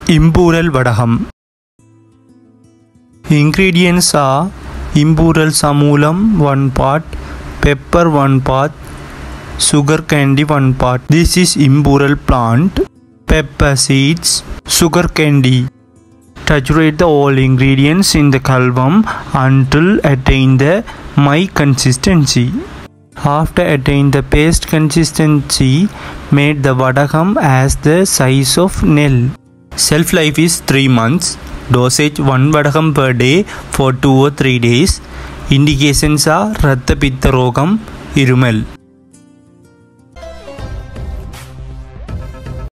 Impooral Vadagam. Ingredients are Impooral Samulam 1 part, pepper 1 part, sugar candy 1 part. This is Impooral plant, pepper seeds, sugar candy. Saturate all ingredients in the kalvam until attain the my consistency. After attain the paste consistency, make the vadagam as the size of nail. Shelf life is 3 months. Dosage 1 vadagam per day for 2 or 3 days. Indications are Ratta Pitta Rogam, Irumal.